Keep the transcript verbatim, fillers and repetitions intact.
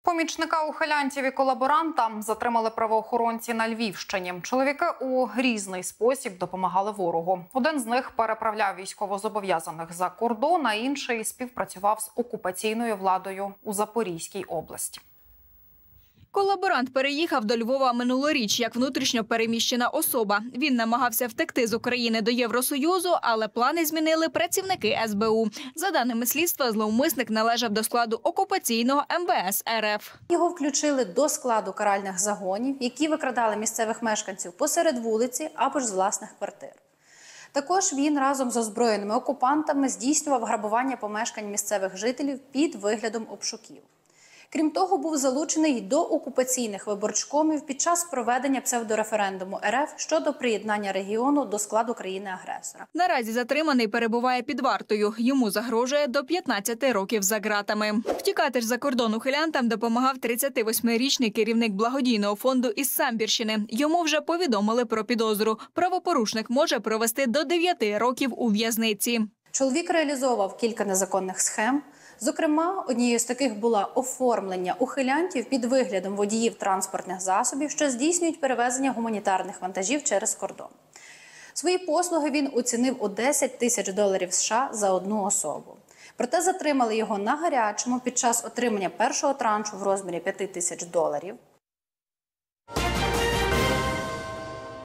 Помічника ухилянтів і колаборанта затримали правоохоронці на Львівщині. Чоловіки у різний спосіб допомагали ворогу. Один з них переправляв військовозобов'язаних за кордон, а інший співпрацював з окупаційною владою у Запорізькій області. Колаборант переїхав до Львова минулоріч як внутрішньо переміщена особа. Він намагався втекти з України до Євросоюзу, але плани змінили працівники ес бе у. За даними слідства, зловмисник належав до складу окупаційного ем ве ес ер еф. Його включили до складу каральних загонів, які викрадали місцевих мешканців посеред вулиці або ж з власних квартир. Також він разом з озброєними окупантами здійснював грабування помешкань місцевих жителів під виглядом обшуків. Крім того, був залучений до окупаційних виборчкомів під час проведення псевдореферендуму ер еф щодо приєднання регіону до складу країни-агресора. Наразі затриманий перебуває під вартою. Йому загрожує до п'ятнадцяти років за ґратами. Втікати ж за кордон ухилянтам допомагав тридцятивосьмирічний керівник благодійного фонду із Самбірщини. Йому вже повідомили про підозру. Правопорушник може провести до дев'яти років у в'язниці. Чоловік реалізовував кілька незаконних схем. Зокрема, однією з таких була оформлення ухилянтів під виглядом водіїв транспортних засобів, що здійснюють перевезення гуманітарних вантажів через кордон. Свої послуги він оцінив у десять тисяч доларів США за одну особу. Проте затримали його на гарячому під час отримання першого траншу в розмірі п'яти тисяч доларів.